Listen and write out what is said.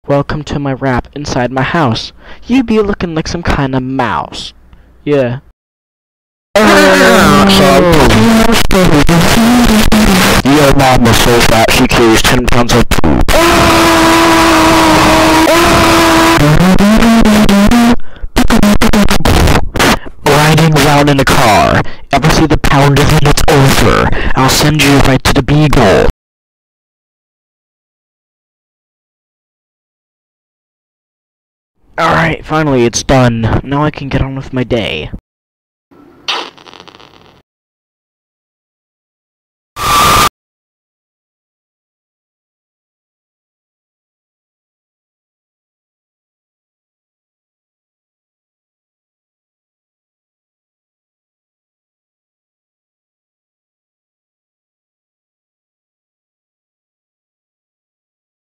Welcome to my rap inside my house. You be looking like some kind of mouse. Yeah. Your mom is so fat she carries 10 pounds of poop. Riding around in a car. Ever see the pound of it? It's over. I'll send you right to the Beagle. Alright, finally it's done. Now I can get on with my day.